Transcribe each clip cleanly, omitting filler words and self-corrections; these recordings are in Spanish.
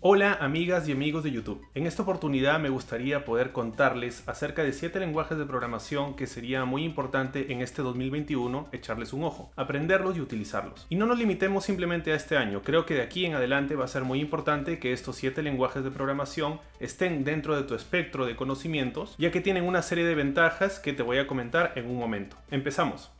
Hola amigas y amigos de YouTube. En esta oportunidad me gustaría poder contarles acerca de 7 lenguajes de programación que sería muy importante en este 2021 echarles un ojo, aprenderlos y utilizarlos. Y no nos limitemos simplemente a este año, creo que de aquí en adelante va a ser muy importante que estos 7 lenguajes de programación estén dentro de tu espectro de conocimientos, ya que tienen una serie de ventajas que te voy a comentar en un momento. Empezamos.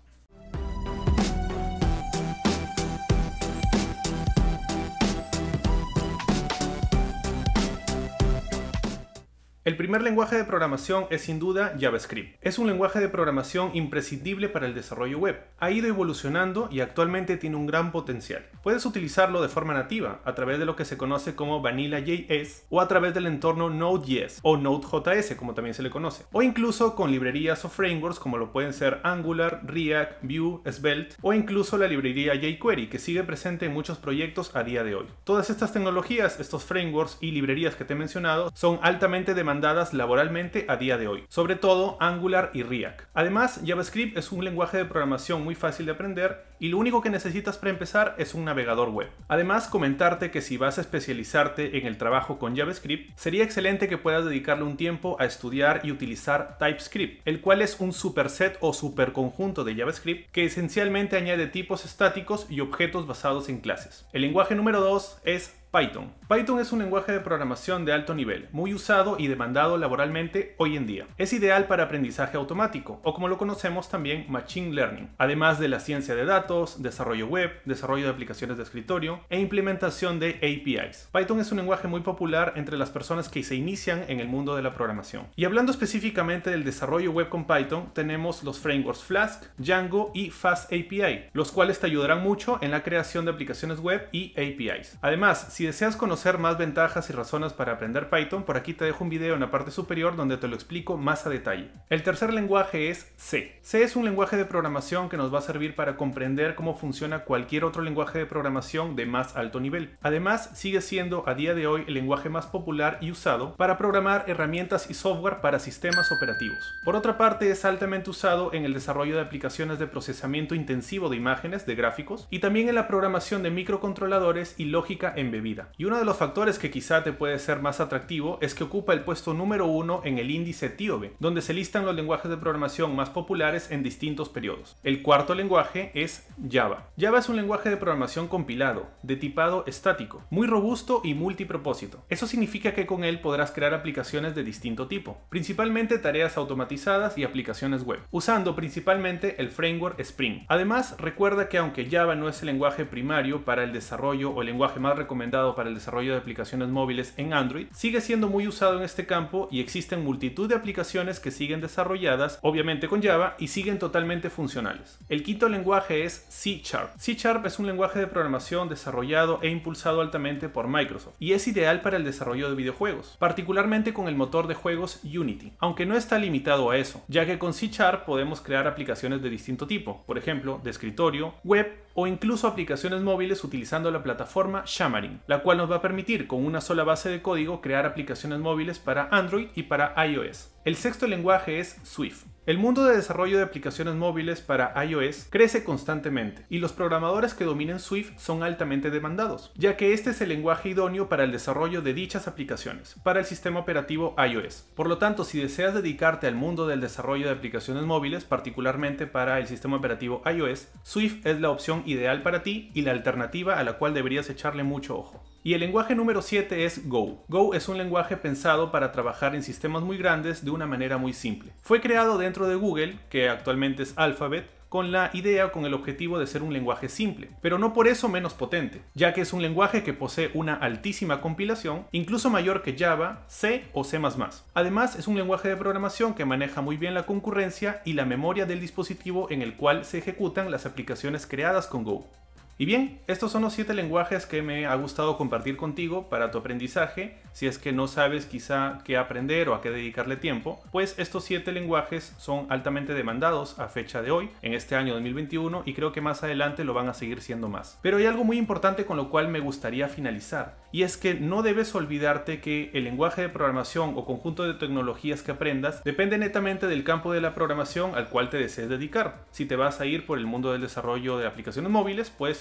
El primer lenguaje de programación es sin duda JavaScript. Es un lenguaje de programación imprescindible para el desarrollo web. Ha ido evolucionando y actualmente tiene un gran potencial. Puedes utilizarlo de forma nativa, a través de lo que se conoce como Vanilla.js o a través del entorno Node.js o Node.js como también se le conoce, o incluso con librerías o frameworks como lo pueden ser Angular, React, Vue, Svelte o incluso la librería jQuery que sigue presente en muchos proyectos a día de hoy. Todas estas tecnologías, estos frameworks y librerías que te he mencionado son altamente demandadas laboralmente a día de hoy, sobre todo Angular y React. Además, JavaScript es un lenguaje de programación muy fácil de aprender y lo único que necesitas para empezar es un navegador web. Además, comentarte que si vas a especializarte en el trabajo con JavaScript, sería excelente que puedas dedicarle un tiempo a estudiar y utilizar TypeScript, el cual es un superset o superconjunto de JavaScript que esencialmente añade tipos estáticos y objetos basados en clases. El lenguaje número 2 es Python. Python es un lenguaje de programación de alto nivel, muy usado y demandado laboralmente hoy en día. Es ideal para aprendizaje automático, o como lo conocemos también, Machine Learning, además de la ciencia de datos, desarrollo web, desarrollo de aplicaciones de escritorio e implementación de APIs. Python es un lenguaje muy popular entre las personas que se inician en el mundo de la programación. Y hablando específicamente del desarrollo web con Python, tenemos los frameworks Flask, Django y FastAPI, los cuales te ayudarán mucho en la creación de aplicaciones web y APIs. Además, si deseas conocer más ventajas y razones para aprender Python, por aquí te dejo un video en la parte superior donde te lo explico más a detalle. El tercer lenguaje es C. C es un lenguaje de programación que nos va a servir para comprender cómo funciona cualquier otro lenguaje de programación de más alto nivel. Además, sigue siendo a día de hoy el lenguaje más popular y usado para programar herramientas y software para sistemas operativos. Por otra parte, es altamente usado en el desarrollo de aplicaciones de procesamiento intensivo de imágenes, de gráficos, y también en la programación de microcontroladores y lógica embebida. Y uno de los factores que quizá te puede ser más atractivo es que ocupa el puesto número 1 en el índice TIOBE, donde se listan los lenguajes de programación más populares en distintos periodos. El cuarto lenguaje es Java. Java es un lenguaje de programación compilado, de tipado estático, muy robusto y multipropósito. Eso significa que con él podrás crear aplicaciones de distinto tipo, principalmente tareas automatizadas y aplicaciones web, usando principalmente el framework Spring. Además, recuerda que aunque Java no es el lenguaje primario para el desarrollo o el lenguaje más recomendado para el desarrollo de aplicaciones móviles en Android, sigue siendo muy usado en este campo y existen multitud de aplicaciones que siguen desarrolladas, obviamente con Java, y siguen totalmente funcionales. El quinto lenguaje es C#. C# es un lenguaje de programación desarrollado e impulsado altamente por Microsoft y es ideal para el desarrollo de videojuegos, particularmente con el motor de juegos Unity, aunque no está limitado a eso, ya que con C# podemos crear aplicaciones de distinto tipo, por ejemplo, de escritorio, web o incluso aplicaciones móviles utilizando la plataforma Xamarin, la cual nos va a permitir con una sola base de código crear aplicaciones móviles para Android y para iOS. El sexto lenguaje es Swift. El mundo de desarrollo de aplicaciones móviles para iOS crece constantemente y los programadores que dominen Swift son altamente demandados, ya que este es el lenguaje idóneo para el desarrollo de dichas aplicaciones para el sistema operativo iOS. Por lo tanto, si deseas dedicarte al mundo del desarrollo de aplicaciones móviles, particularmente para el sistema operativo iOS, Swift es la opción ideal para ti y la alternativa a la cual deberías echarle mucho ojo. Y el lenguaje número 7 es Go. Go es un lenguaje pensado para trabajar en sistemas muy grandes de una manera muy simple. Fue creado dentro de Google, que actualmente es Alphabet, con la idea, con el objetivo de ser un lenguaje simple, pero no por eso menos potente, ya que es un lenguaje que posee una altísima compilación, incluso mayor que Java, C o C++. Además, es un lenguaje de programación que maneja muy bien la concurrencia y la memoria del dispositivo en el cual se ejecutan las aplicaciones creadas con Go. Y bien, estos son los 7 lenguajes que me ha gustado compartir contigo para tu aprendizaje. Si es que no sabes quizá qué aprender o a qué dedicarle tiempo, pues estos 7 lenguajes son altamente demandados a fecha de hoy, en este año 2021, y creo que más adelante lo van a seguir siendo más. Pero hay algo muy importante con lo cual me gustaría finalizar, y es que no debes olvidarte que el lenguaje de programación o conjunto de tecnologías que aprendas depende netamente del campo de la programación al cual te desees dedicar. Si te vas a ir por el mundo del desarrollo de aplicaciones móviles, pues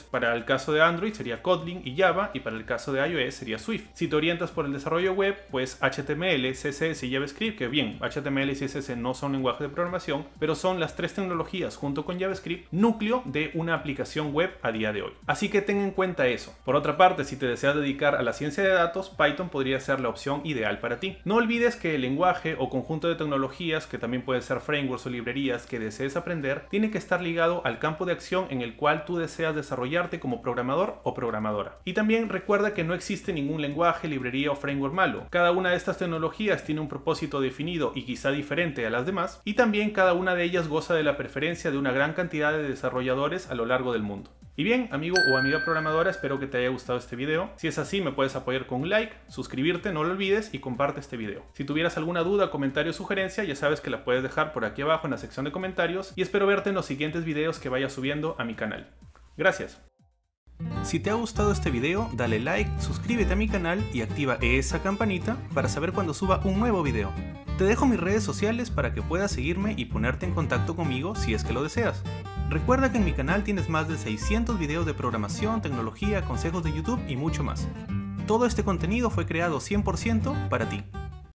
Para el caso de Android sería Kotlin y Java, y para el caso de iOS sería Swift. Si te orientas por el desarrollo web, pues HTML, CSS y JavaScript, que bien, HTML y CSS no son lenguajes de programación, pero son las tres tecnologías junto con JavaScript núcleo de una aplicación web a día de hoy. Así que ten en cuenta eso. Por otra parte, si te deseas dedicar a la ciencia de datos, Python podría ser la opción ideal para ti. No olvides que el lenguaje o conjunto de tecnologías, que también pueden ser frameworks o librerías que desees aprender, tiene que estar ligado al campo de acción en el cual tú deseas desarrollarte como programador o programadora. Y también recuerda que no existe ningún lenguaje, librería o framework malo. Cada una de estas tecnologías tiene un propósito definido y quizá diferente a las demás, y también cada una de ellas goza de la preferencia de una gran cantidad de desarrolladores a lo largo del mundo. Y bien, amigo o amiga programadora, espero que te haya gustado este video. Si es así, me puedes apoyar con un like, suscribirte, no lo olvides, y comparte este video. Si tuvieras alguna duda, comentario o sugerencia, ya sabes que la puedes dejar por aquí abajo en la sección de comentarios, y espero verte en los siguientes videos que vaya subiendo a mi canal. Gracias. Si te ha gustado este video, dale like, suscríbete a mi canal y activa esa campanita para saber cuando suba un nuevo video. Te dejo mis redes sociales para que puedas seguirme y ponerte en contacto conmigo si es que lo deseas. Recuerda que en mi canal tienes más de 600 videos de programación, tecnología, consejos de YouTube y mucho más. Todo este contenido fue creado 100% para ti.